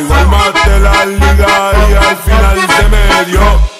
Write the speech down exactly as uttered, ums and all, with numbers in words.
igual maté la liga y al final se me dio.